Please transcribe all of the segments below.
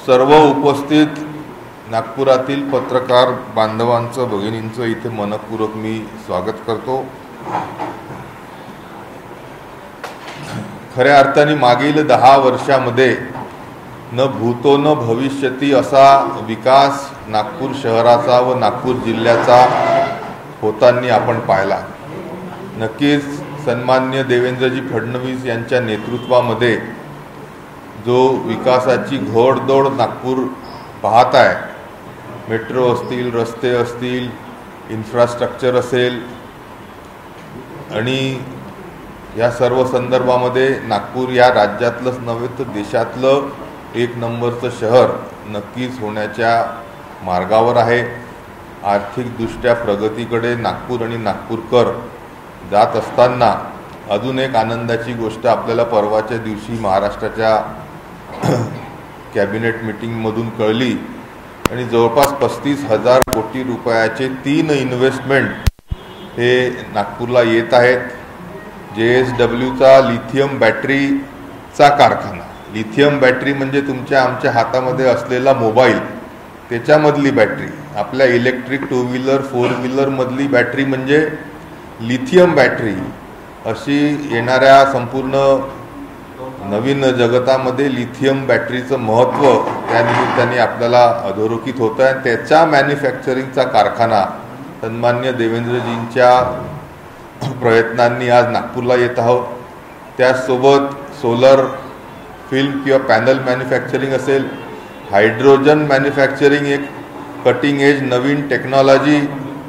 सर्व उपस्थित नागपुरातील पत्रकार बांधवांचं भगिनींचं इथे मनपूर्वक मी स्वागत करतो। खऱ्या अर्थाने मागील 10 वर्षांमध्ये न भूतो न भविष्यती असा विकास नागपूर शहराचा व नागपूर जिल्ह्याचा होताना आपण पाहिला। नक्कीच सन्मान्य देवेंद्रजी फडणवीस यांच्या नेतृत्वामध्ये जो विकासाची घोडदौड नागपूर पाहत आहे, मेट्रो असतील, रस्ते असतील, इन्फ्रास्ट्रक्चर असेल आणि या सर्व संदर्भामध्ये नागपूर या राज्यातलंच नव्हे तर देशातलं एक नंबरचं शहर नक्कीच होण्याच्या मार्गावर आहे। आर्थिकदृष्ट्या प्रगतीकडे नागपूर आणि नागपूरकर जात असताना अजून एक आनंदाची गोष्ट आपल्याला परवाच्या दिवशी महाराष्ट्राच्या कॅबिनेट मीटिंगमधून कळली आणि जवळपास 35,000 कोटी रुपयाचे 3 इन्व्हेस्टमेंट हे नागपूरला येत आहेत। JSWचा लिथियम बॅटरीचा कारखाना, लिथियम बॅटरी म्हणजे तुमच्या आमच्या हातामध्ये असलेला मोबाईल त्याच्यामधली बॅटरी, आपल्या इलेक्ट्रिक 2 व्हीलर 4 व्हीलर मधली बॅटरी म्हणजे लिथियम बॅटरी, अशी येणाऱ्या संपूर्ण नवीन जगतामध्ये लिथियम बॅटरीचं महत्त्व त्या निमित्ताने आपल्याला अधोरेखित होतं आहे। त्याचा मॅन्युफॅक्चरिंगचा कारखाना सन्मान्य देवेंद्रजींच्या प्रयत्नांनी आज नागपूरला येत आहोत। त्यासोबत सोलर फिल्म किंवा पॅनल मॅन्युफॅक्चरिंग असेल, हायड्रोजन मॅन्युफॅक्चरिंग, एक कटिंग एज नवीन टेक्नॉलॉजी,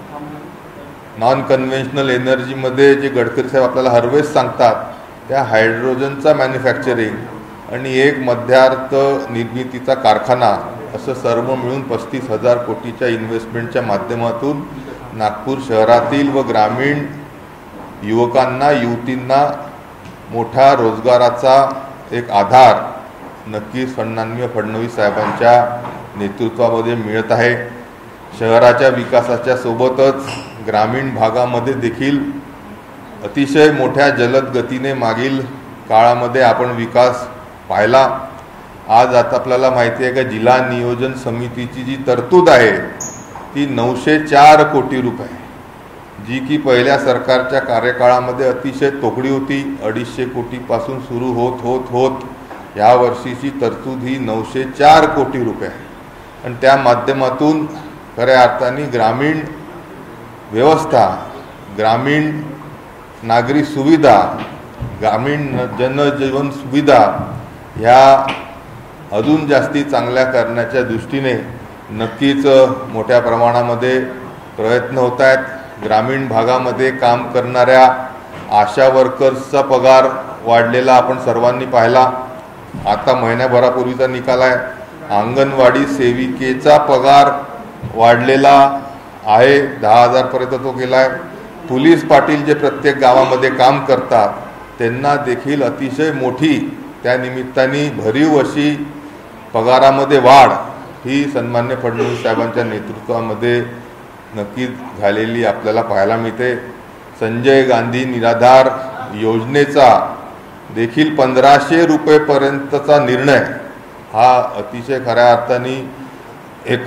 नॉन कन्व्हेन्शनल एनर्जीमध्ये जे गडकरी साहेब आपल्याला हरवेळेस सांगतात त्या हायड्रोजनचा मॅन्युफॅक्चरिंग आणि एक मध्यार्थ निर्मितीचा कारखाना, असं सर्व मिळून 35,000 कोटीच्या इन्व्हेस्टमेंटच्या माध्यमातून नागपूर शहरातील व ग्रामीण युवकांना युवतींना मोठा रोजगाराचा एक आधार नक्कीच सन्माननीय फडणवीस साहेबांच्या नेतृत्वामध्ये मिळत आहे। शहराच्या विकासाच्या सोबतच ग्रामीण भागामध्ये देखील अतिशय मोठ्या जलद गतीने मागील काळामध्ये आपण विकास पाहिला। आज आता आपल्याला माहिती आहे का जिल्हा नियोजन समितीची जी तरतूद आहे ती 904 कोटी रुपये, जी की पहिल्या सरकारच्या कार्यकाळामध्ये अतिशय तोकडी होती। 250 कोटीपासून सुरू होत या वर्षीची तरतूद ही 904 कोटी रुपये आहे आणि त्या माध्यमातून खऱ्या अर्थाने ग्रामीण व्यवस्था, ग्रामीण नागरी सुविधा, ग्रामीण जनजीवन सुविधा ह्या अजून जास्ती चांगल्या करण्याच्या दृष्टीने नक्कीच मोठ्या प्रमाणामध्ये प्रयत्न होत आहेत। ग्रामीण भागामध्ये काम करणाऱ्या आशा वर्कर्सचा पगार वाढलेला आपण सर्वांनी पाहिला। आता महिन्याभरापूर्वीचा निकाल आहे, अंगणवाडी सेविकेचा पगार वाढलेला आहे, 10,000 पर्यंत तो गेला आहे। पोलीस पाटील जे प्रत्येक गावामध्ये काम करतात त्यांना देखील अतिशय मोठी त्या निमित्ताने भरीव अशी पगारामध्ये वाढ ही सन्मान्य फडणवीस साहेबांच्या नेतृत्वामध्ये नक्कीच झालेली आपल्याला पाहायला मिळते। संजय गांधी निराधार योजनेचा देखील 1,500 रुपयेपर्यंतचा निर्णय हा अतिशय खऱ्या अर्थाने एक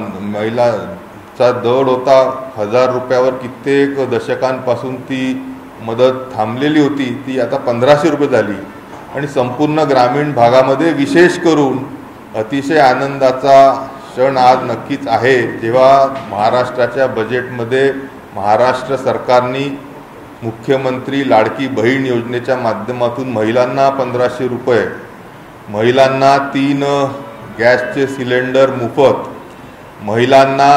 महिलाचा दर होता। 1,000 रुपयावर कित्येक दशकांपासून ती मदत थांबलेली होती, ती आता 1,500 रुपये झाली आणि संपूर्ण ग्रामीण भागामध्ये विशेष करून अतिशय आनंदाचा क्षण आज नक्कीच आहे, जेव्हा महाराष्ट्राच्या बजेटमध्ये महाराष्ट्र सरकारने मुख्यमंत्री लाडकी बहीण योजनेच्या माध्यमातून महिलांना 1,500 रुपये, महिलांना 3 गॅसचे सिलेंडर मोफत, महिलांना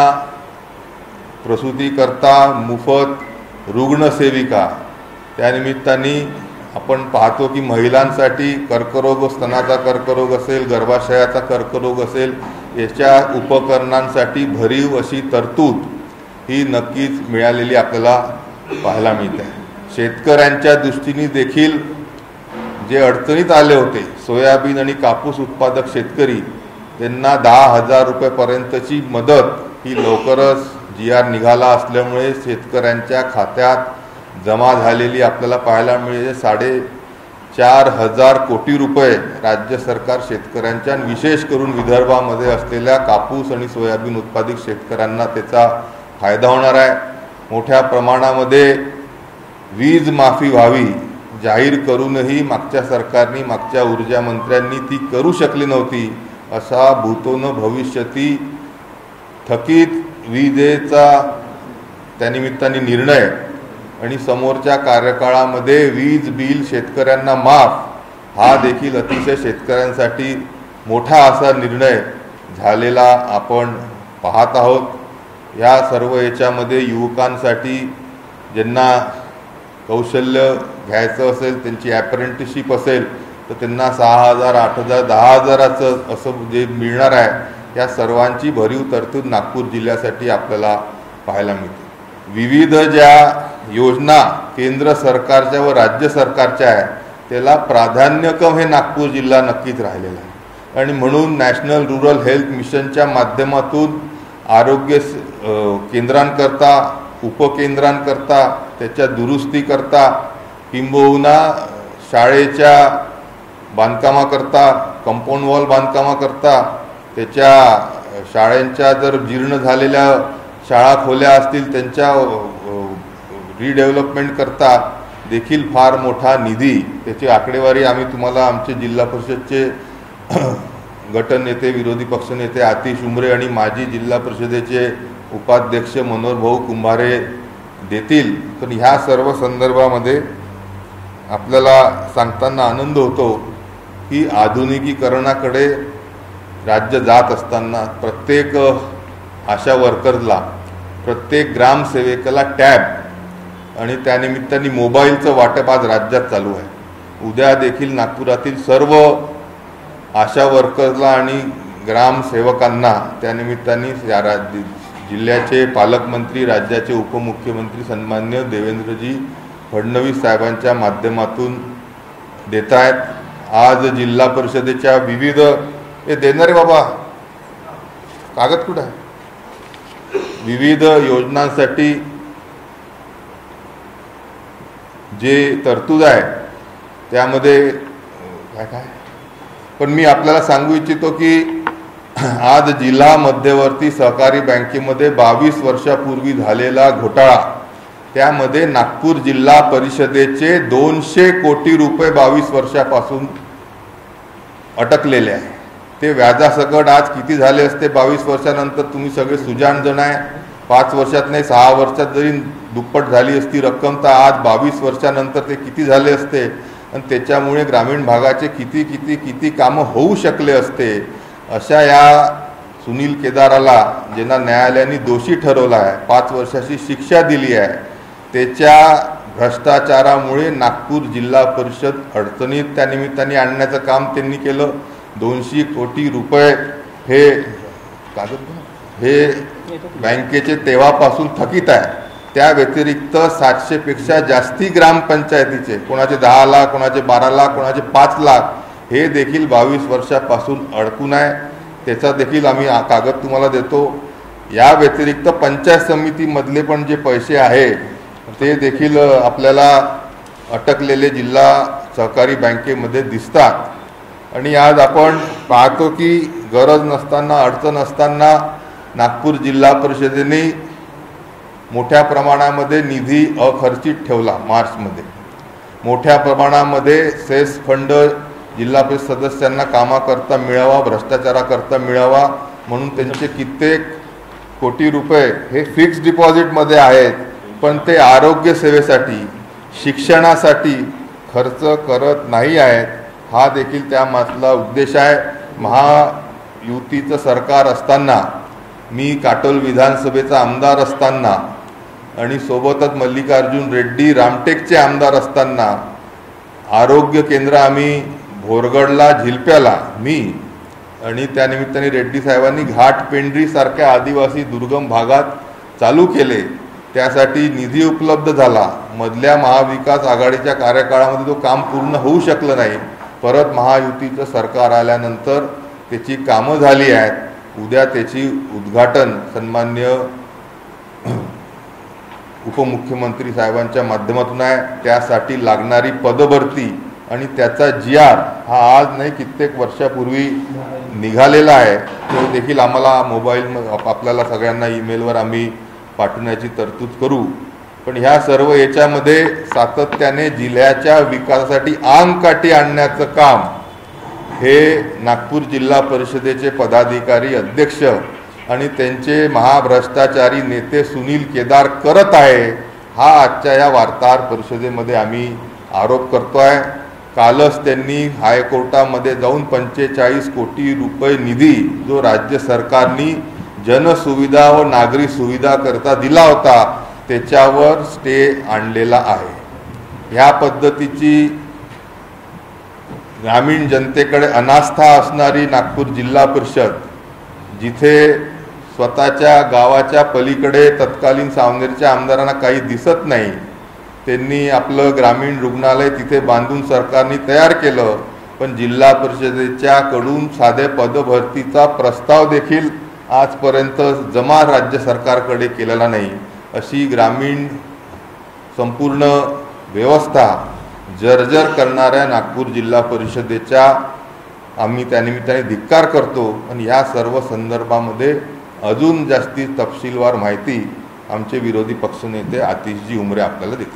प्रसूतीकरता मोफत रुग्णसेविका, त्यानिमित्ताने आपण पाहतो की महिलांसाठी कर्करोग, स्तनाचा कर्करोग असेल, गर्भाशयाचा कर्करोग असेल, याच्या उपकरणांसाठी भरीव अशी तरतूद ही नक्कीच मिळालेली आपल्याला पाहायला मिळते। शेतकऱ्यांच्या दृष्टीने देखील जे अडचणीत आले होते, सोयाबीन आणि कापूस उत्पादक शेतकरी, त्यांना 10,000 रुपयेपर्यंतची मदत ही लवकरच GR निघाला असल्यामुळे शेतकऱ्यांच्या खात्यात जमा झालेली आपल्याला पाहायला मिळेल। 4,000 कोटी रुपये राज्य सरकार शेतकऱ्यांच्या विशेष करून विदर्भामध्ये असलेल्या कापूस आणि सोयाबीन उत्पादित शेतकऱ्यांना त्याचा फायदा होणार आहे। मोठ्या प्रमाणामध्ये वीज माफी व्हावी जाहीर करूनही मागच्या सरकारने मागच्या ऊर्जा मंत्र्यांनी ती करू शकली नव्हती। असा भूतो न भविष्यती थकीत विजेचा त्यानिमित्ताने निर्णय आणि समोरच्या कार्यकाळामध्ये वीज बिल शेतकऱ्यांना माफ हा देखील अतिशय शेतकऱ्यांसाठी मोठा असा निर्णय झालेला आपण पाहत आहोत। या सर्व याच्यामध्ये युवकांसाठी ज्यांना कौशल्य घ्यायचं असेल, त्यांची अप्रेंटिसशिप असेल तर त्यांना 6,000, 8,000, 10,000चं असं जे मिळणार आहे या सर्वांची भरीव तरतूद नागपूर जिल्ह्यासाठी आपल्याला पाहायला मिळते। विविध ज्या योजना केंद्र सरकारच्या व राज्य सरकारच्या आहे त्याला प्राधान्यक्रम हे नागपूर जिल्हा नक्कीच राहिलेला आहे आणि म्हणून नॅशनल रूरल हेल्थ मिशनच्या माध्यमातून आरोग्य केंद्रांकरता, उपकेंद्रांकरता, त्याच्या दुरुस्तीकरता किंबहुना शाळेच्या बांधकामाकरता, कंपाऊंड वॉल बांधकामाकरता, त्याच्या शाळेंच्या जर जीर्ण झालेल्या शाळा खोल्या असतील त्यांच्या रिडेव्हलपमेंट करता देखील फार मोठा निधी, त्याची आकडेवारी आम्ही तुम्हाला आमचे जिल्हा परिषदचे गटनेते, विरोधी पक्षनेते आतिश उमरे आणि माजी जिल्हा परिषदेचे उपाध्यक्ष मनोहर भाऊ कुंभारे देतील। पण ह्या सर्व संदर्भामध्ये आपल्याला सांगताना आनंद होतो की आधुनिकीकरणाकडे राज्य जात असताना प्रत्येक आशा वर्करला, प्रत्येक ग्रामसेवकाला टॅब आणि त्यानिमित्ताने मोबाईलचं वाटप आज राज्यात चालू आहे। उद्या देखील नागपुरातील सर्व आशा वर्कर्सला आणि ग्रामसेवकांना त्यानिमित्ताने जिल्ह्याचे पालकमंत्री, राज्याचे उपमुख्यमंत्री सन्मान्य देवेंद्रजी फडणवीस साहेबांच्या माध्यमातून देत आहेत। आज जिल्हा परिषदेच्या विविध देणारे बाबा कागद कुठं आहे, विविध योजनांसाठी जे तरतूद आहे त्यामध्ये काय पण मी आपल्याला सांगू इच्छितो की आज जिल्हा मध्यवर्ती सहकारी बँकेमध्ये 22 वर्षापूर्वी झालेला घोटाळा, त्यामध्ये नागपूर जिल्हा परिषदेचे 200 कोटी रुपये 22 वर्षापासून अटकलेले आहे। ते व्याजासकट आज किती झाले असते 22 वर्षानंतर तुम्ही सगळे सुजाण जण आहे। 5 वर्षात नाही 6 वर्षात जरी दुप्पट झाली असती रक्कम तर आज 22 वर्षानंतर ते किती झाले असते आणि त्याच्यामुळे ग्रामीण भागाचे किती किती किती कामं होऊ शकले असते। अशा या सुनील केदाराला ज्यांना न्यायालयाने दोषी ठरवलं आहे, 5 वर्षाची शिक्षा दिली आहे, त्याच्या भ्रष्टाचारामुळे नागपूर जिल्हा परिषद अडचणीत त्यानिमित्ताने आणण्याचं काम त्यांनी केलं। 200 कोटी रुपये हे बँकेचे तेव्हापासून थकीत आहे। त्या व्यतिरिक्त 700 पेक्षा जास्ती ग्रामपंचायतीचे, कोणाचे 10 लाख, कोणाचे 12 लाख, कोणाचे 5 लाख हे देखील 22 वर्षापासून अडकून आहे। त्याचा देखील आम्ही कागद तुम्हाला देतो। या व्यतिरिक्त पंचायत समितीमधले पण जे पैसे आहे ते देखील आपल्याला अटकलेले जिल्हा सहकारी बँकेमध्ये दिसतात। आणि आज आपण पाहतो की गरज नसताना, अडचण असताना नागपूर जिल्हा परिषदेने मोठ्या प्रमाणामध्ये निधी अखर्चित ठेवला। मार्चमध्ये मोठ्या प्रमाणामध्ये सेस फंड जिल्हा परिषद सदस्यांना कामाकरता मिळावा, भ्रष्टाचाराकरता मिळावा म्हणून त्यांचे कित्येक कोटी रुपये हे फिक्स डिपॉझिटमध्ये आहेत, पण ते आरोग्य सेवेसाठी, शिक्षणासाठी खर्च करत नाही आहेत। हा देखील त्यामागचा उद्देश आहे। महायुतीचं सरकार असताना, मी काटोल विधानसभेचा आमदार असताना आणि सोबतच मल्लिकार्जुन रेड्डी रामटेकचे आमदार असताना आरोग्य केंद्र आम्ही भोरगडला, झिलप्याला मी आणि त्यानिमित्ताने रेड्डी साहेबांनी घाटपेंढरी सारख्या आदिवासी दुर्गम भागात चालू केले। त्यासाठी निधी उपलब्ध झाला। मधल्या महाविकास आघाडीच्या कार्यकाळामध्ये तो काम पूर्ण होऊ शकलं नाही। परत महायुतीचं सरकार आल्यानंतर त्याची कामं झाली आहेत। उद्या त्याची उद्घाटन सन्मान्य उपमुख्यमंत्री साहेबांच्या माध्यमातून आहे। त्यासाठी लागणारी पदभरती आणि त्याचा GR हा आज नाही कित्येक वर्षापूर्वी निघालेला आहे, तो देखील आम्हाला मोबाईल आपल्याला सगळ्यांना ईमेलवर आम्ही पाठवण्याची तरतूद करू। पण ह्या सर्व याच्यामध्ये सातत्याने जिल्ह्याच्या विकासासाठी अंगकाठी आणण्याचं काम हे नागपूर जिल्हा परिषदेचे पदाधिकारी अध्यक्ष आणि त्यांचे महाभ्रष्टाचारी नेते सुनील केदार करत आहे, हा आजच्या या वार्ताहर परिषदेमध्ये आम्ही आरोप करतोय। कालच त्यांनी हायकोर्टामध्ये जाऊन 45 कोटी रुपये निधी जो राज्य सरकारनी जनसुविधा व नागरी सुविधा करता दिला होता त्याच्यावर स्टे आणलेला आहे। ह्या पद्धतीची ग्रामीण जनतेकडे अनास्था असणारी नागपूर जिल्हा परिषद, जिथे स्वतःच्या गावाच्या पलीकडे तत्कालीन सावनेरच्या आमदारांना काही दिसत नाही, त्यांनी आपलं ग्रामीण रुग्णालय तिथे बांधून सरकारने तयार केलं, पण जिल्हा परिषदेच्या कडून साधे पदभरतीचा प्रस्ताव देखील आजपर्यंत जमा राज्य सरकारकडे केलेला नाही। अशी ग्रामीण संपूर्ण व्यवस्था जर्जर करणाऱ्या नागपूर जिल्हा परिषदेच्या आम्ही त्यानिमित्ताने धिक्कार करतो। आणि या सर्व संदर्भामध्ये अजून जास्ती तपशीलवार माहिती आमचे विरोधी पक्षनेते आतिशजी उमरे आपल्याला देतील।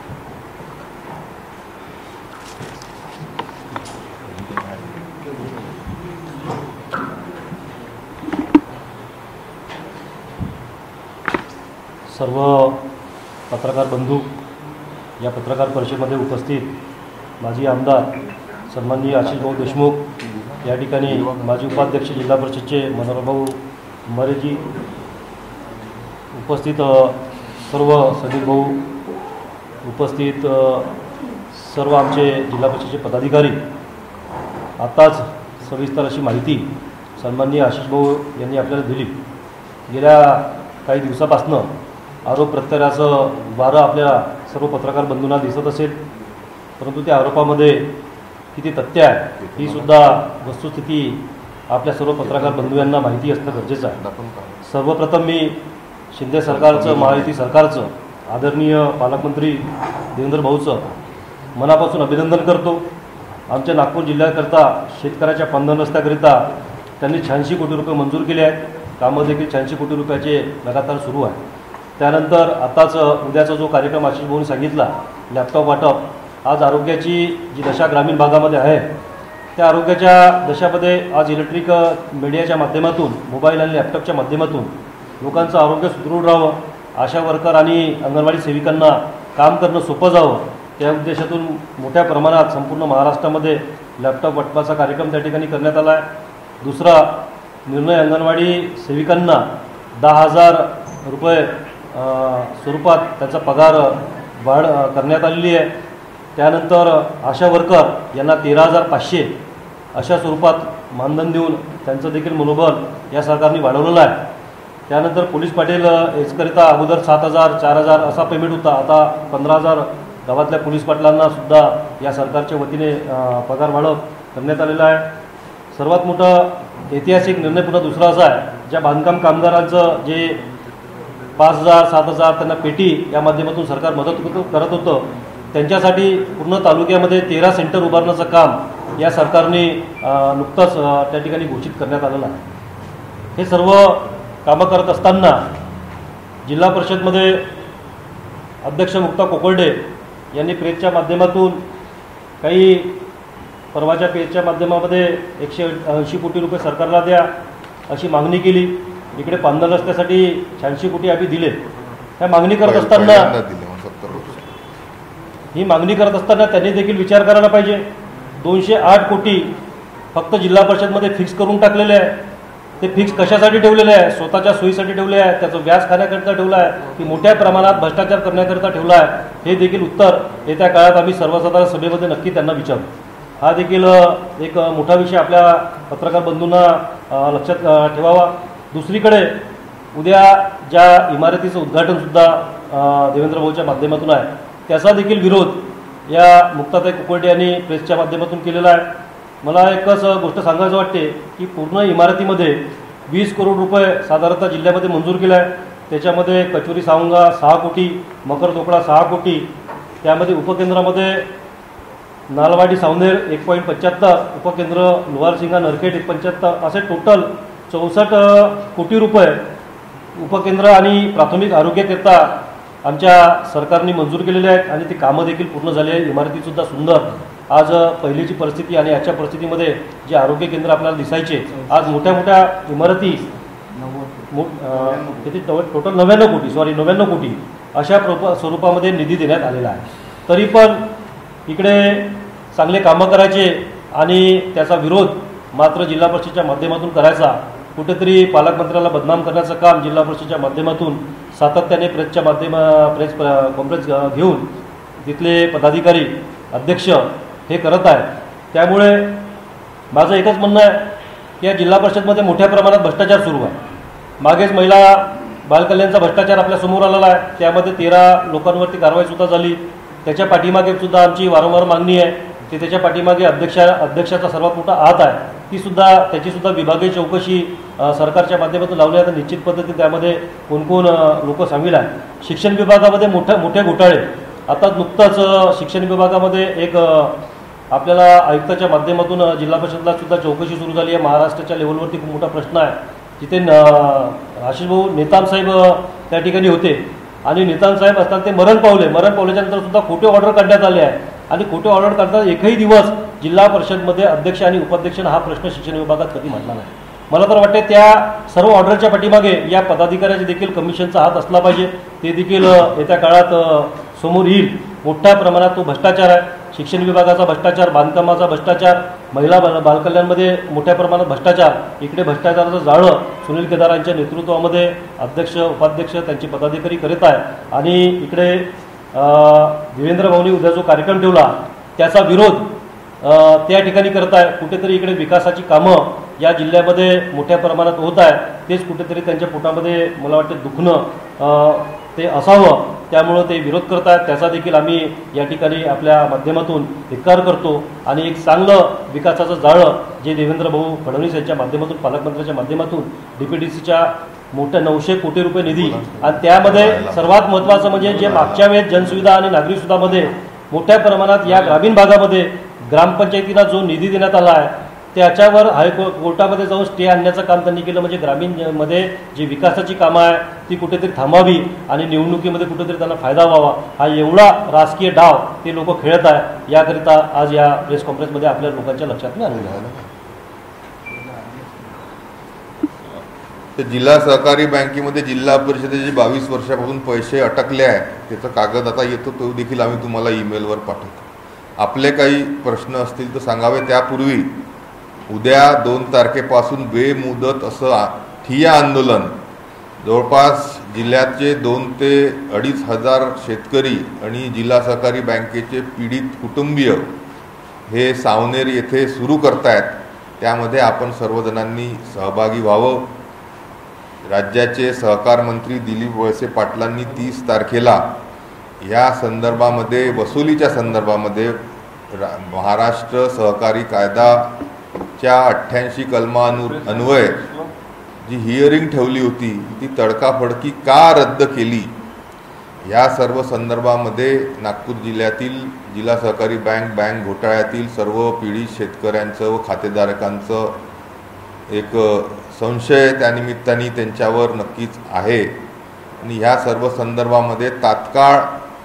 सर्व पत्रकार बंधू, या पत्रकार परिषदेमध्ये उपस्थित माजी आमदार सन्माननीय आशिष भाऊ देशमुख, या ठिकाणी माजी उपाध्यक्ष जिल्हा परिषदचे मनोहर भाऊ उमरेजी, उपस्थित सर्व सदीर भाऊ, उपस्थित सर्व आमचे जिल्हा परिषदेचे पदाधिकारी, आताच सविस्तर अशी माहिती सन्माननीय आशिष भाऊ यांनी आपल्याला दिली। गेल्या काही दिवसापासून आरोप प्रत्यारोपाचं वारं आपल्या सर्व पत्रकार बंधूंना दिसत असेल, परंतु त्या आरोपामध्ये किती तथ्य आहे ही सुद्धा वस्तुस्थिती आपल्या सर्व पत्रकार बंधू यांना माहिती असणं गरजेचं आहे। सर्वप्रथम मी शिंदे सरकारचं, महायुती सरकारचं, आदरणीय पालकमंत्री देवेंद्र भाऊचं मनापासून अभिनंदन करतो। आमच्या नागपूर जिल्ह्याकरता शेतकऱ्याच्या पंधन रस्त्याकरिता त्यांनी 86 कोटी रुपये मंजूर केले आहेत। कामं देखील 86 कोटी रुपयाचे लगातार सुरू आहे। त्यानंतर आताच उद्याचा जो कार्यक्रम आशिष भाऊंनी सांगितला, लॅपटॉप वाटप, आज आरोग्याची जी दशा ग्रामीण भागामध्ये आहे त्या आरोग्याच्या दशामध्ये आज इलेक्ट्रिक मीडियाच्या माध्यमातून, मोबाईल आणि लॅपटॉपच्या माध्यमातून लोकांचं आरोग्य सुदृढ राहावं, आशा वर्कर आणि अंगणवाडी सेविकांना काम करणं सोपं जावं, त्या उद्देशातून मोठ्या प्रमाणात संपूर्ण महाराष्ट्रामध्ये लॅपटॉप वाटपाचा कार्यक्रम त्या ठिकाणी करण्यात आला आहे। दुसरा निर्णय, अंगणवाडी सेविकांना 10,000 रुपये स्वरूपात त्यांचा पगार वाढ करण्यात आलेली आहे। त्यानंतर आशा वर्कर यांना 13,500 अशा स्वरूपात मानधन देऊन त्यांचं देखील मनोबल या सरकारने वाढवलेलं आहे। त्यानंतर पोलीस पाटील याचकरिता अगोदर 7,000 4,000 असा पेमेंट होता, आता 15,000 गावातल्या पोलीस पाटलांना सुद्धा या सरकारच्या वतीने पगार वाढप करण्यात आलेला आहे। सर्वात मोठा ऐतिहासिक निर्णय पुन्हा दुसरा असा आहे, ज्या बांधकाम कामगारांचं जे 5,000 7,000 त्यांना पेटी या माध्यमातून सरकार मदत करत होतं, त्यांच्यासाठी पूर्ण तालुक्यामध्ये 13 सेंटर उभारण्याचं काम या सरकारने नुकतंच त्या ठिकाणी घोषित करण्यात आलेलं आहे। हे सर्व कामं करत असताना जिल्हा परिषदमध्ये अध्यक्ष मुक्ता कोकर्डे यांनी प्रेसच्या माध्यमातून काही परवाच्या पेजच्या माध्यमामध्ये 180 कोटी रुपये सरकारला द्या अशी मागणी केली। इकडे पांदल रस्त्यासाठी 86 कोटी आम्ही दिले। ह्या मागणी करत असताना त्यांनी देखील विचार करायला पाहिजे, 208 कोटी फक्त जिल्हा परिषदमध्ये फिक्स करून टाकलेले आहे। ते फिक्स कशासाठी ठेवलेले आहे? स्वतःच्या सोयीसाठी ठेवले आहे, त्याचं व्याज खाण्याकरिता ठेवलं आहे की मोठ्या प्रमाणात भ्रष्टाचार करण्याकरिता ठेवला आहे? हे देखील उत्तर येत्या काळात आम्ही सर्वसाधारण सभेमध्ये नक्की त्यांना विचारू। हा देखील एक मोठा विषय आपल्या पत्रकार बंधूंना लक्षात ठेवावा। दुसरीकडे उद्या ज्या इमारतीचं उद्घाटनसुद्धा देवेंद्र भाऊच्या माध्यमातून आहे, त्याचा देखील विरोध या मुक्ताताई कोकर्डे यांनी प्रेसच्या माध्यमातून केलेला आहे। मला एकच गोष्ट सांगायचं वाटते की पूर्ण इमारतीमध्ये 20 करोड रुपये साधारणतः जिल्ह्यामध्ये मंजूर केला आहे। त्याच्यामध्ये कचोरी सावंगा 6 कोटी, मकर तोकडा 6 कोटी, त्यामध्ये उपकेंद्रामध्ये नालवाडी सावनेर 1.75, उपकेंद्र लोहारसिंगा नरखेड 1.75, असे टोटल 64 कोटी रुपये उपकेंद्र आणि प्राथमिक आरोग्याकरिता आमच्या सरकारने मंजूर केलेले आहेत आणि ती कामं देखील पूर्ण झाली आहे. इमारतीसुद्धा सुंदर. आज पहिलीची परिस्थिती आणि याच्या परिस्थितीमध्ये जे आरोग्य केंद्र आपल्याला दिसायचे, आज मोठ्या मोठ्या इमारती किती टोटल 99 कोटी अशा स्वरूपामध्ये निधी देण्यात आलेला आहे. तरी पण इकडे चांगले कामं करायचे आणि त्याचा विरोध मात्र जिल्हा परिषदेच्या माध्यमातून करायचा. कुठेतरी पालकमंत्र्याला बदनाम करण्याचं काम जिल्हा परिषदेच्या माध्यमातून सातत्याने प्रेस कॉन्फरन्स घेऊन तिथले पदाधिकारी अध्यक्ष हे करत आहे. त्यामुळे माझं एकच म्हणणं आहे की या जिल्हा परिषदमध्ये मोठ्या प्रमाणात भ्रष्टाचार सुरू आहे. मागेच महिला बालकल्याणचा भ्रष्टाचार आपल्या समोर आलेला आहे. त्यामध्ये 13 लोकांवरती कारवाईसुद्धा झाली. त्याच्या पाठीमागे सुद्धा आमची वारंवार मागणी आहे की त्याच्या पाठीमागे अध्यक्षाचा सर्वात मोठा हात आहे. त्याचीसुद्धा विभागीय चौकशी सरकारच्या माध्यमातून लावली आहे. तर निश्चित पद्धतीने त्यामध्ये कोण लोक सामील आहेत. शिक्षण विभागामध्ये मोठे घोटाळे. आता नुकताच शिक्षण विभागामध्ये एक आपल्याला आयुक्ताच्या माध्यमातून जिल्हा परिषदला सुद्धा चौकशी सुरू झाली आहे. महाराष्ट्राच्या लेवलवरती खूप मोठा प्रश्न आहे. जिथे आशिष भाऊ नेताम साहेब त्या ठिकाणी होते आणि नेताम साहेब असताना ते मरण पावल्याच्या नंतर सुद्धा खोटे ऑर्डर काढण्यात आले आहे आणि खोटे ऑर्डर काढताना एकही दिवस जिल्हा परिषदमध्ये अध्यक्ष आणि उपाध्यक्षांना हा प्रश्न शिक्षण विभागात कधी मांडला नाही. मला तर वाटते त्या सर्व ऑर्डरच्या पाठीमागे या पदाधिकाऱ्याचे देखील कमिशनचा हात असला पाहिजे. ते देखील येत्या काळात समोर येईल. मोठ्या प्रमाणात तो भ्रष्टाचार आहे. शिक्षण विभागाचा भ्रष्टाचार, बांधकामाचा भ्रष्टाचार, महिला बालकल्याणमध्ये मोठ्या प्रमाणात भ्रष्टाचार. इकडे भ्रष्टाचाराचं जाळं सुनील केदारांच्या नेतृत्वामध्ये अध्यक्ष उपाध्यक्ष त्यांचे पदाधिकारी करीत आहे. आणि इकडे देवेंद्र भाऊंनी उद्या जो कार्यक्रम ठेवला त्याचा विरोध त्या ठिकाणी करत आहे. कुठेतरी इकडे विकासाची कामं या जिल्ह्यामध्ये मोठ्या प्रमाणात होत आहे. तेच कुठेतरी त्यांच्या पोटामध्ये मला वाटतं दुखणं ते असावं. त्यामुळं ते विरोध करत आहेत. त्याचा देखील आम्ही या ठिकाणी आपल्या माध्यमातून धिक्कार करतो आणि एक चांगलं विकासाचं जाळं जे देवेंद्र भाऊ फडणवीस यांच्या माध्यमातून पालकमंत्र्यांच्या माध्यमातून DPDCच्या मोठ्या 900 कोटी रुपये निधी आणि त्यामध्ये सर्वात महत्त्वाचं म्हणजे जे मागच्या वेळेस जनसुविधा आणि नागरी सुविधामध्ये मोठ्या प्रमाणात या ग्रामीण भागामध्ये ग्रामपंचायतीला जो निधी देण्यात आला आहे त्याच्यावर कोर्टामध्ये जाऊन स्टे आणण्याचं काम त्यांनी केलं. म्हणजे ग्रामीणमध्ये जी विकासाची कामं आहे ती कुठेतरी थांबावी आणि निवडणुकीमध्ये कुठेतरी त्यांना फायदा व्हावा. हा एवढा राजकीय डाव ते लोक खेळत आहे. याकरिता आज या प्रेस कॉन्फरन्समध्ये आपल्या लोकांच्या लक्षात आणून घ्यावं. जिल्हा सहकारी बँकेमध्ये जिल्हा परिषदेचे 22 वर्षापासून पैसे अटकले आहे त्याचा कागद आता येतो. तो देखील आम्ही तुम्हाला ईमेलवर पाठवतो. आपले काही प्रश्न असतील तर सांगावे. त्यापूर्वी उद्या 2 तारखेपासून बेमुदत असं ठिय्या आंदोलन जवळपास जिल्ह्याचे 2 ते 2.5 हजार शेतकरी आणि जिल्हा सहकारी बँकेचे पीडित कुटुंबीय हे सावनेर येथे सुरू करतायत. त्यामध्ये आपण सर्वजणांनी सहभागी व्हावं. राज्याचे सहकार मंत्री दिलीप वळसे पाटलांनी 30 तारखेला या संदर्भामध्ये वसुलीच्या संदर्भामध्ये महाराष्ट्र सहकारी कायदाच्या 88 कलमान्वये जी हिअरिंग ठेवली होती ती तडकाफडकी का रद्द केली या सर्व संदर्भामध्ये नागपूर जिल्ह्यातील जिल्हा सहकारी बँक घोटाळ्यातील सर्व पीडित शेतकऱ्यांचं व खातेधारकांचं एक संशय त्यानिमित्ताने त्यांच्यावर नक्कीच आहे. आणि ह्या सर्व संदर्भामध्ये तात्काळ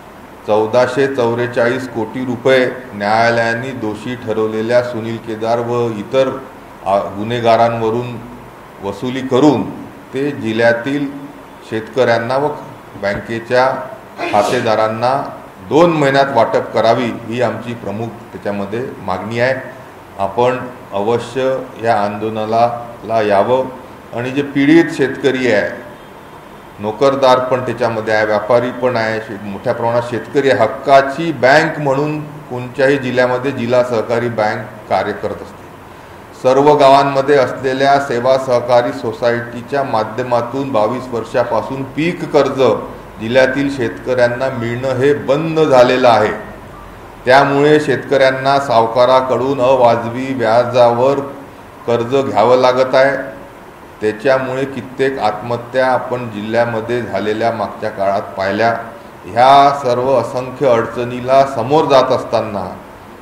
1444 कोटी रुपये न्यायालयाने दोषी ठरवलेल्या सुनील केदार व इतर गुन्हेगारांवरून वसुली करून ते जिल्ह्यातील शेतकऱ्यांना व बँकेच्या खातेदारांना 2 महिन्यात वाटप करावी ही आमची प्रमुख त्याच्यामध्ये मागणी आहे. आपण अवश्य या आंदोलनाला यावं. आणि जे पीडित शेतकरी आहे, नोकरदार पण त्याच्यामध्ये आहे, व्यापारी पण आहे, मोठ्या प्रमाणात शेतकरी आहे. हक्काची बँक म्हणून कोणत्याही जिल्ह्यामध्ये जिल्हा सहकारी बँक कार्य करत असते. सर्व गावांमध्ये असलेल्या सेवा सहकारी सोसायटीच्या माध्यमातून 22 वर्षापासून पीक कर्ज जिल्ह्यातील शेतकऱ्यांना मिळणं हे बंद झालेलं आहे. त्यामुळे शेतकऱ्यांना सावकाराकडून अवाजवी व्याजावर कर्ज घ्यावं लागत आहे. त्याच्यामुळे कित्येक आत्महत्या आपण जिल्ह्यामध्ये झालेल्या मागच्या काळात पाहिल्या. ह्या सर्व असंख्य अडचणीला समोर जात असताना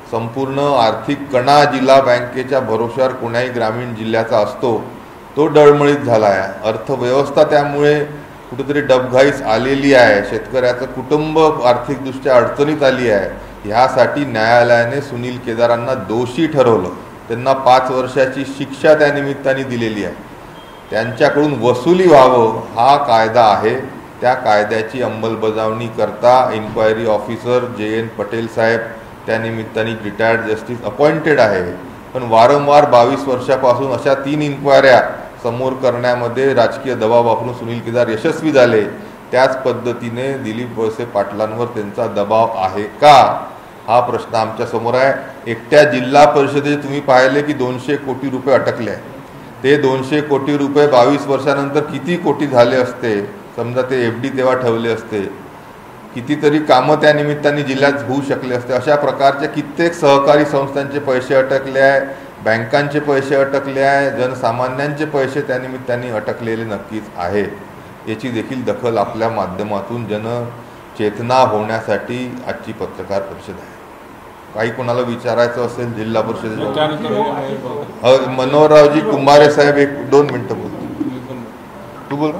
संपूर्ण आर्थिक कणा जिल्हा बँकेच्या भरोश्यावर कोण्याही ग्रामीण जिल्ह्याचा असतो तो डळमळीत झाला आहे. अर्थव्यवस्था त्यामुळे कुठेतरी डबघाईस आलेली आहे. शेतकऱ्याचं कुटुंब आर्थिकदृष्ट्या अडचणीत आली आहे. ह्यासाठी न्यायालयाने सुनील केदारांना दोषी ठरवलं. त्यांना 5 वर्षाची शिक्षा त्या निमित्ताने दिलेली आहे. त्यांच्याकडून वसुली व्हावं हा कायदा आहे. त्या कायद्याची अंमलबजावणी करता इन्क्वायरी ऑफिसर JN पटेल साहेब त्या निमित्ताने रिटायर्ड जस्टिस अपॉइंटेड आहे. पण वारंवार 22 वर्षापासून अशा 3 इन्क्वायऱ्या समोर करण्यामध्ये राजकीय दबाव वापरून सुनील केदार यशस्वी झाले. त्याच पद्धतीने दिलीप वळसे पाटलांवर त्यांचा दबाव आहे का हा प्रश्न आमच्या समोर आहे. एकट्या जिल्हा परिषदेचे तुम्ही पाहिले की 200 कोटी रुपये अटकले आहे. ते 200 कोटी रुपये 22 वर्षानंतर किती कोटी झाले असते. समजा ते FD तेव्हा ठेवले असते, कितीतरी कामं त्या निमित्ताने जिल्ह्यात होऊ शकले असते. अशा प्रकारच्या कित्येक सहकारी संस्थांचे पैसे अटकले आहे, बँकांचे पैसे अटकले आहे, जनसामान्यांचे पैसे त्या निमित्ताने अटकलेले नक्कीच आहे. याची देखील दखल आपल्या माध्यमातून जनचेतना होण्यासाठी आजची पत्रकार परिषद आहे. काही कोणाला विचारायचं असेल जिल्हा परिषदेच्या मनोहररावजी कुंभारे साहेब 1-2 मिनिटं बोलतो. तू बोल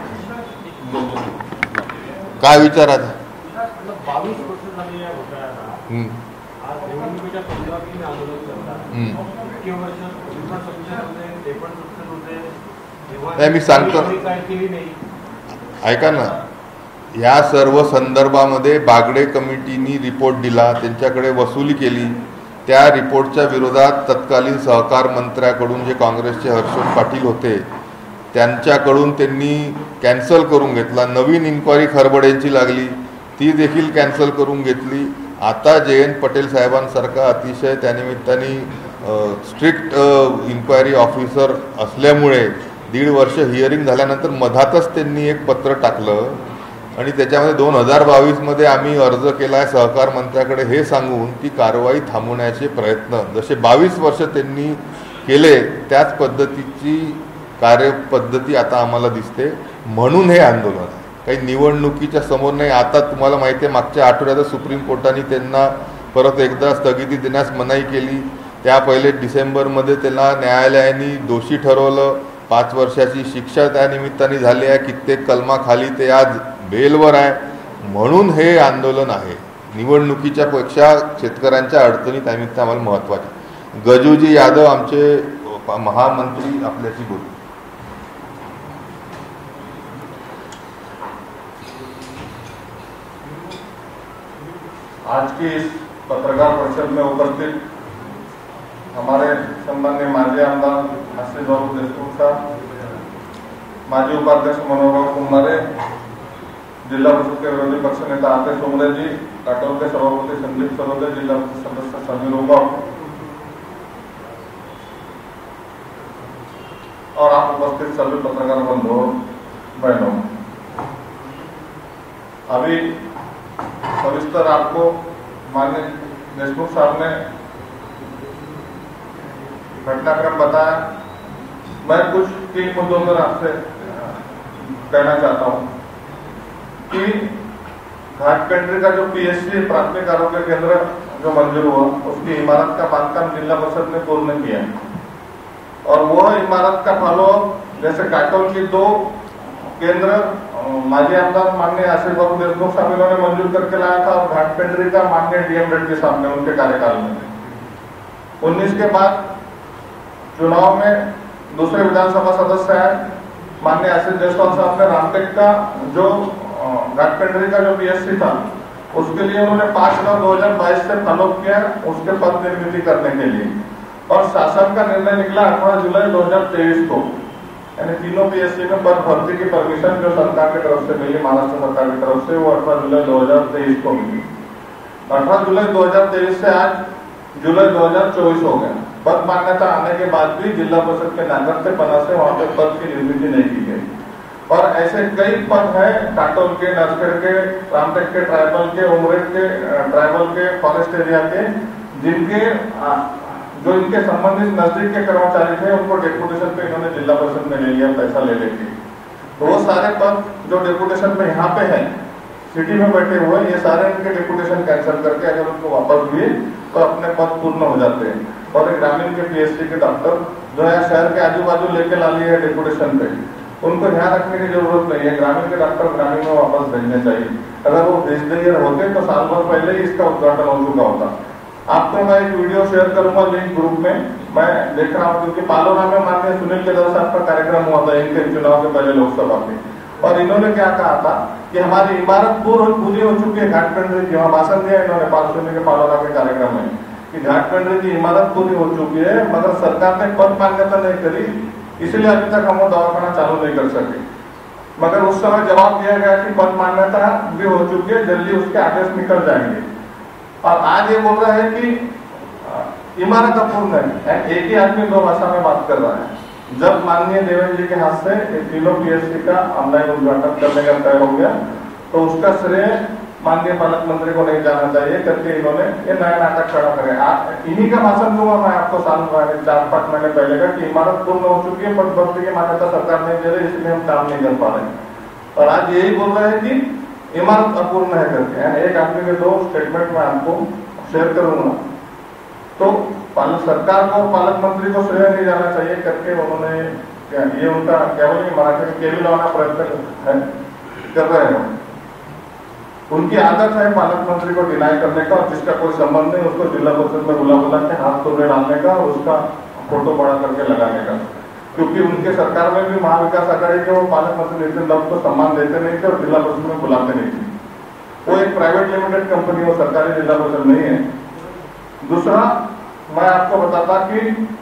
काय विचारायचं. 22 वर्ष झाली या घोटाळ्याला. आज निवडणुकीच्या 15 दिन आंदोलन करतात. इतके वर्ष विधान समितीत होते, ते पण सत्तेत होते. मी सांगतो काय केली नाही. ऐका ना, ह्या सर्व संदर्भामध्ये बागडे कमिटीनी रिपोर्ट दिला, त्यांच्याकडे वसुली केली. त्या रिपोर्टच्या विरोधात तत्कालीन सहकार मंत्र्याकडून जे काँग्रेसचे हर्षवर्धन पाटील होते त्यांच्याकडून त्यांनी कॅन्सल करून घेतला. नवीन इन्क्वायरी खरबडेंची लागली, ती देखील कॅन्सल करून घेतली. आता JN पटेल साहेबांसारखा अतिशय त्यानिमित्ताने स्ट्रिक्ट इन्क्वायरी ऑफिसर असल्यामुळे 1.5 वर्ष हिअरिंग झाल्यानंतर मधातच त्यांनी एक पत्र टाकलं आणि त्याच्यामध्ये 2022मध्ये आम्ही अर्ज केला आहे सहकार मंत्र्याकडे हे सांगून ती कारवाई थांबवण्याचे प्रयत्न जसे 22 वर्ष त्यांनी केले त्याच पद्धतीची कार्यपद्धती आता आम्हाला दिसते. म्हणून हे आंदोलन आहे. काही निवडणुकीच्या समोर नाही. आता तुम्हाला माहिती आहे मागच्या आठवड्यात सुप्रीम कोर्टाने त्यांना परत एकदा स्थगिती देण्यास मनाई केली. त्या पहिले डिसेंबरमध्ये त्यांना न्यायालयाने दोषी ठरवलं. 5 वर्षाची शिक्षा त्या निमित्ताने झाली आहे. कित्येक कलमाखाली ते आज बेलवर आहे. म्हणून हे आंदोलन आहे. निवडणुकीच्या पेक्षा शेतकऱ्यांच्या अडचणी त्यानिमित्त आम्हाला महत्त्वाचे. गजूजी यादव आमचे महामंत्री आपल्याशी बोलू. आज की इस पत्रकार परिषद में उपस्थित हमारे सम्माननीय माजी आमदार आशीष बाबू देशमुख साहब, माजी उपाध्यक्ष मनोहरराव कुंभारे, जिला परिषद के विरोधी पक्ष नेता आतिश उमरे जी, काटोल के सभापति संदीप सरोदे, जिला परिषद सदस्य समीर उमर और आप उपस्थित सभी पत्रकार बंधुओं बहनों, अभी सविस्तर आपको माननीय देशमुख साहब ने घटनाक्रम बताया. मैं कुछ 3 मुद्दों पर आपसे कहना चाहता हूं कि घाटपेंड्री का जो PSC प्राथमिक आरोग्य केंद्र जो मंजूर हुआ उसकी इमारत का बांधकाम जिला परिषद ने पूर्ण किया और वह इमारत का फॉलोअप जैसे काटोल की 2 केंद्र माजी आमदार माननीय आशीष बाबू देशमुख साहब इन्होंने मंजूर करके लाया था और घाटपेंड्री का माननीय DM रेड्डी साहब ने उनके कार्यकाल में 19 के बाद चुनाव में दूसरे विधानसभा सदस्य आए. माननीय आशीष जायसवाल साहब ने रामटेक का जो घाटपेंड्री का जो PSC था उसके लिए उन्होंने 5/9/2022 से फॉलोअप किया उसके पद निर्मित करने के लिए और शासन का निर्णय निकला 18 जुलाई 2023 को, यानी तीनों PSC में पद भर्ती की परमिशन जो सरकार की तरफ से मिली, महाराष्ट्र सरकार की तरफ से, वो 18 जुलाई 2023 को मिली. 18 जुलाई 2023 से आज जुलाई 2024 हो गया. पद मान्यता आने के बाद भी जिला परिषद के नागरिकपना से वहां पे पद की निर्मिति नहीं की गई और ऐसे कई पद है काटोल के, नरखेड़ के, रामटेक के, ट्राइबल के, उमरेड के, ट्राइबल के, फॉरेस्ट एरिया के, जिनके जो इनके संबंधित नजदीक के कर्मचारी थे उनको डेपुटेशन पे इन्होंने जिला परिषद में ले लिया पैसा ले लेके. तो वो सारे पद जो डेपुटेशन पे यहाँ पे है सिटी में बैठे हुए, ये सारे इनके डेपुटेशन कैंसिल करके अगर उनको वापस दिए तो अपने पद पूर्ण हो जाते हैं। और एक ग्रामीण के पीएचडी के डॉक्टर जो है शहर के आजू बाजू लेके ला लिए है डेपुटेशन पे, उनको ध्यान रखने की जरूरत नहीं है। ग्रामीण के डॉक्टर ग्रामीण में वापस भेजने चाहिए। अगर वो भेज दिए होते तो साल भर पहले ही इसका उद्घाटन हो चुका होता। आपको मैं एक वीडियो शेयर करूंगा लिंक ग्रुप में, मैं देख रहा हूँ क्योंकि पालोना में माननीय सुनील केदार साहब का कार्यक्रम हुआ था इनके चुनाव के पहले लोकसभा में, और इन्होंने क्या कहा था कि हमारी इमारत पूरी हो चुकी है घाटपेंड्री की। वहां भाषण दिया इन्होंने पालसोनी के पालोना के कार्यक्रम में कि घाटपेंड्री की इमारत पूरी हो चुकी है, मगर सरकार ने पद मान्यता नहीं करी, इसलिए अभी तक हम वो दवाखाना चालू नहीं कर सके। मगर उस समय जवाब दिया गया कि पद मान्यता भी हो चुकी है, जल्दी उसके आदेश निकल जाएंगे। और आज ये बोल रहा है कि इमारत अपूर्ण है। एक ही आदमी दो भाषा में बात कर रहा है। जब माननीय देवेंद्र जी के हाथ से तीनों पीएचडी का ऑनलाइन उद्घाटन करने का तय हो गया, तो उसका श्रेय माननीय पालक मंत्री को नहीं जाना चाहिए करके इन्होंने ये नया नाटक खड़ा करे। इन्हीं का भाषण दूंगा मैं आपको 4-5 महीने पहले का कि इमारत पूर्ण हो चुकी है, पद भर्ती की मान्यता सरकार नहीं दे रही, इसलिए हम काम नहीं कर पा रहे। और आज यही बोल रहे हैं कि इमारत अपूर्ण है करके। एक आदमी के दो स्टेटमेंट में आपको शेयर करूंगा। तो सरकार को पालक मंत्री को श्रेय नहीं जाना चाहिए करके उन्होंने ये उनका केवल मराठी में केवल लाना प्रयत्न कर रहे हैं। उनकी आदत है पालक मंत्री को डिनाई करने का, और जिसका कोई संबंध नहीं उसको जिला परिषद में बुला के हाथ तोड़े डालने का, उसका फोटो बड़ा करके लगाने का। क्योंकि उनके सरकार में भी महाविकास आघाड़ी के वो पालक मंत्री नितिन राउत को सम्मान देते नहीं थे और जिला परिषद में बुलाते नहीं थे। वो एक प्राइवेट लिमिटेड कंपनी, वो सरकारी जिला परिषद नहीं है। दूसरा मैं आपको बताता कि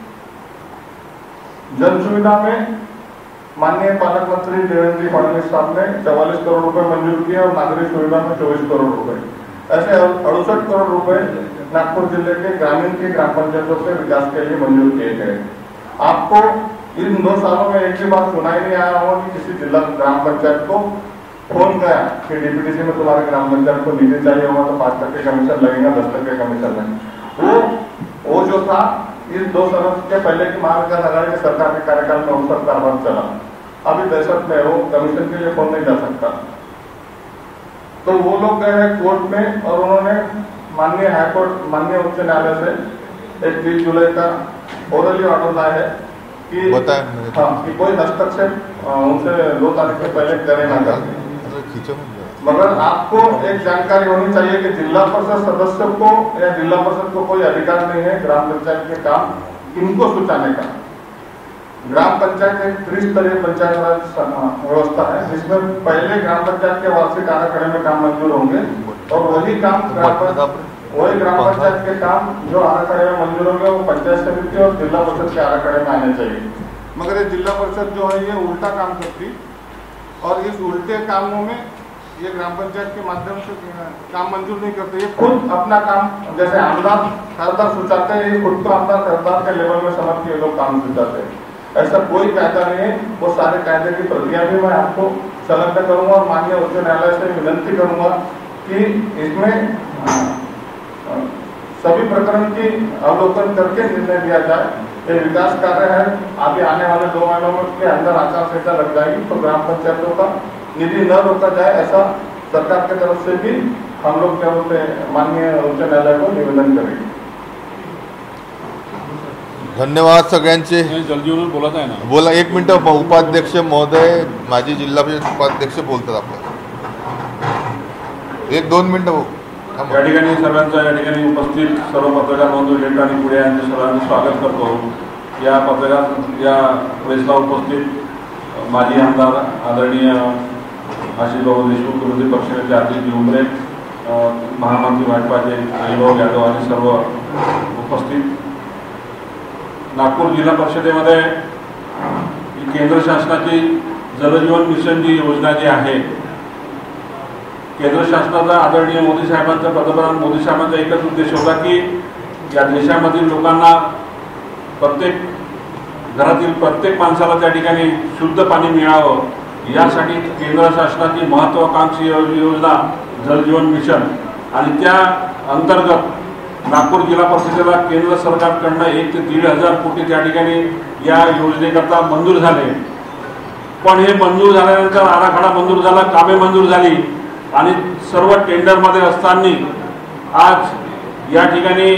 जन सुविधा में माननीय पालक मंत्री देवेंद्र जी फडणवीस साहब ने 44 करोड़ रुपए मंजूर किए और नागरिक सुविधा में 24 करोड़ रुपए, ऐसे 68 करोड़ रुपए नागपुर जिले के ग्रामीण की ग्राम पंचायतों से विकास के लिए मंजूर किए गए। आपको इन 2 सालों में एक भी बार सुनाई नहीं आया होगा कि किसी जिला ग्राम पंचायत को फोन गया कि डीपीडीसी में तुम्हारे ग्राम पंचायत को निधि चाहिए होगा तो 5% कमीशन लगेगा, 10% कमीशन लगेगा। वो जो था इस 2 सालों के पहले की महाविकास आघाड़ी की सरकार के कार्यकाल में उस सरकार बंद चला। अभी दहशत में वो कमीशन के लिए फोन नहीं जा सकता। तो वो लोग गए हैं कोर्ट में और उन्होंने माननीय हाईकोर्ट, माननीय उच्च न्यायालय से एक 30 जुलाई का ओरली ऑर्डर लाया है कि कि कोई हस्तक्षेप उनसे 2 तारीख के पहले करे ना करे। मगर आपको एक जानकारी होनी चाहिए कि जिला परिषद सदस्य को या जिला परिषद को कोई अधिकार नहीं है ग्राम पंचायत के काम इनको सुचाने का। ग्राम पंचायत एक त्रिस्तरीय पंचायत राज व्यवस्था है, जिसमें पहले ग्राम पंचायत के वार्षिक आराखड़े में काम मंजूर होंगे और वही ग्राम पंचायत के काम जो आराखड़े में मंजूर होंगे वो पंचायत समिति और जिला परिषद के आराखड़े में आने चाहिए। मगर ये जिला परिषद जो है ये उल्टा काम करती, और इस उल्टे कामों में ये ग्राम पंचायत के माध्यम से काम मंजूर नहीं करते। ये खुद अपना काम जैसे आमदार खरीदार सुचाते हैं, ये खुद को आमदार खरीदार के लेवल में समझ के लोग काम सुचाते हैं। ऐसा कोई कायदा नहीं है। वो सारे कायदे की प्रतियां भी मैं आपको संलग्न करूंगा और माननीय उच्च न्यायालय से विनती करूंगा कि इसमें सभी प्रकरण की अवलोकन करके निर्णय दिया जाए। ये विकास कार्य है, आगे आने वाले 2 महीनों के अंदर आचार संहिता लग जाएगी तो ग्राम पंचायतों का निधि न रोका जाए, ऐसा सरकार की तरफ से भी हम लोग क्या बोलते हैं माननीय उच्च न्यायालय को निवेदन करेंगे। धन्यवाद सगळ्यांचे। जलजीवन बोलत आहे ना, बोला 1 मिनिट। उपाध्यक्ष महोदय, माजी जिल्हा परिषद उपाध्यक्ष बोलतात आपल्याला। 1-2 मिनिटं या ठिकाणी सर्वांचं या ठिकाणी उपस्थित सर्व पत्रकार बंधू हेट आणि पुढे यांचे सर्वांचं स्वागत करतो। या प्रेसला उपस्थित माजी आमदार आदरणीय आशिषभाऊ देशमुख, विरोधी पक्षनेते आदित्य उमरे, महामंत्री भाजपाचे हरिभाऊ यादव आणि सर्व उपस्थित। नागपूर जिल्हा परिषदेमध्ये केंद्र शासनाची जलजीवन मिशन जी योजना जी आहे, केंद्र शासनाचा आदरणीय मोदी साहेबांचा, पंतप्रधान मोदी साहेबांचा एकच उद्देश होता की या देशामधील लोकांना, प्रत्येक घरातील प्रत्येक माणसाला त्या ठिकाणी शुद्ध पाणी मिळावं, यासाठी केंद्र शासनाची महत्त्वाकांक्षी योजना जलजीवन मिशन आणि त्या अंतर्गत नागपूर जिल्हा परिषदेला केंद्र सरकारकडून 1 ते 1,500 कोटी त्या ठिकाणी या योजनेकरता मंजूर झाले। पण हे मंजूर झाल्यानंतर आराखडा मंजूर झाला, कामे मंजूर झाली आणि सर्व टेंडरमध्ये असताना आज या ठिकाणी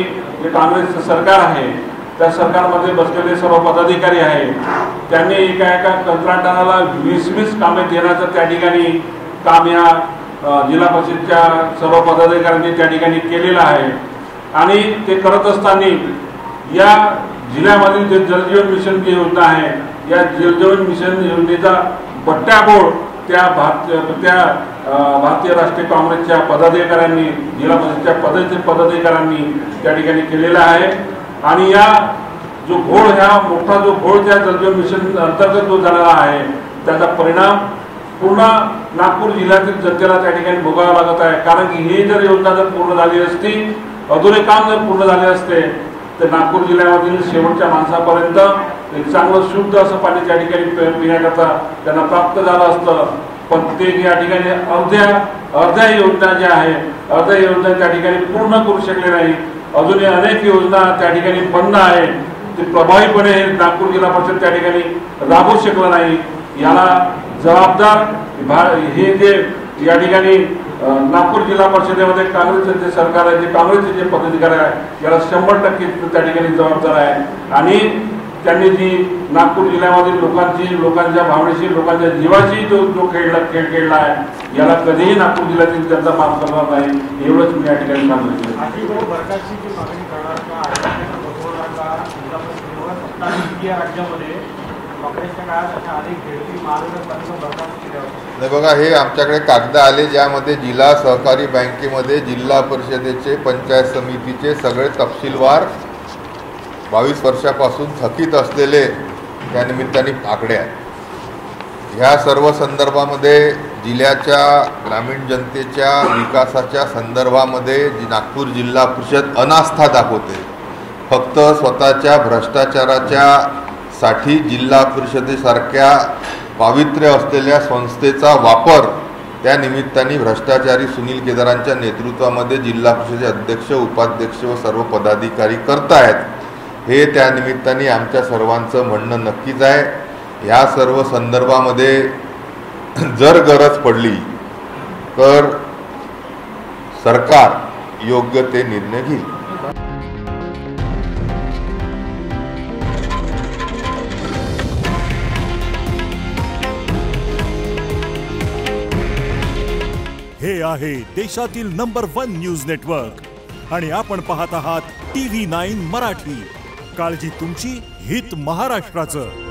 जे काँग्रेसचं सरकार आहे त्या सरकारमध्ये बसलेले सर्व पदाधिकारी आहे त्यांनी एका कंत्राटदाराला 20 कामे देण्याचं त्या ठिकाणी काम या जिल्हा परिषदच्या सर्व पदाधिकाऱ्यांनी त्या ठिकाणी केलेलं आहे। आणि ते करत असताना या जिल्ह्यामधील जे जलजीवन मिशन जी योजना आहे या जलजीवन मिशन योजनेचा बट्ट्याबोळ त्या भारतीय राष्ट्रीय काँग्रेसच्या पदाधिकाऱ्यांनी जिल्हा परिषदच्या पदाधिकाऱ्यांनी त्या ठिकाणी केलेला आहे। आणि या जो घोळ ह्या मोठा जो घोळ त्या जलजीवन मिशन अंतर्गत जो झालेला आहे त्याचा परिणाम पूर्ण नागपूर जिल्ह्यातील जनतेला त्या ठिकाणी भोगावा लागत आहे। कारण की ही जर योजना जर पूर्ण झाली असती अधुरे काम जर पूर्ण झाले असते तर नागपूर जिल्ह्यामधील शेवटच्या माणसापर्यंत एक चांगलं शुद्ध असं पाणी त्या ठिकाणी पिण्याकरता त्यांना प्राप्त झालं असतं। पण ते या ठिकाणी अर्ध्या योजना ज्या आहे अर्ध्या योजना त्या ठिकाणी पूर्ण करू शकले नाही। अजूनही अनेक योजना त्या ठिकाणी बंद आहे ते प्रभावीपणे नागपूर जिल्हा परिषद त्या ठिकाणी राबवू शकलं नाही। याला जबाबदार हे जे या ठिकाणी नागपूर जिल्हा परिषदेमध्ये काँग्रेसचे जे सरकार आहे जे काँग्रेसचे जे पदाधिकारी आहे याला 100% त्या ठिकाणी जबाबदार आहे। आणि त्यांनी जी नागपूर जिल्ह्यामधील लोकांच्या भावनेशी लोकांच्या जीवाशी जो खेळ खेळला आहे याला कधीही नागपूर जिल्ह्यातील जनता माफ करणार नाही एवढंच मी या ठिकाणी सांगितलं। नाही बघा, हे आमच्याकडे कागद आले ज्यामध्ये जिल्हा सहकारी बँकेमध्ये जिल्हा परिषदेचे पंचायत समितीचे सगळे तपशीलवार 22 वर्षापासून थकीत असलेले त्यानिमित्ताने आकडे आहेत। ह्या सर्व संदर्भामध्ये जिल्ह्याच्या ग्रामीण जनतेच्या विकासाच्या संदर्भामध्ये नागपूर जिल्हा परिषद अनास्था दाखवते। फक्त स्वतःच्या भ्रष्टाचाराच्या साठी जिल्हा परिषदेसारख्या पावित्र्य असलेल्या संस्थेचा वापर त्या निमित्ताने भ्रष्टाचारी सुनील केदारांच्या नेतृत्वामध्ये जिल्हा परिषदेचे अध्यक्ष उपाध्यक्ष व सर्व पदाधिकारी करतायत। हे त्या निमित्ताने आमच्या सर्वांचं म्हणणं नक्कीच आहे। ह्या सर्व संदर्भामध्ये जर गरज पडली तर सरकार योग्य ते निर्णय घेईल। हे आहे देशातील नंबर 1 न्यूज नेटवर्क आणि आपण पाहत आहात TV9 मराठी। काळजी तुमची, हित महाराष्ट्राचं।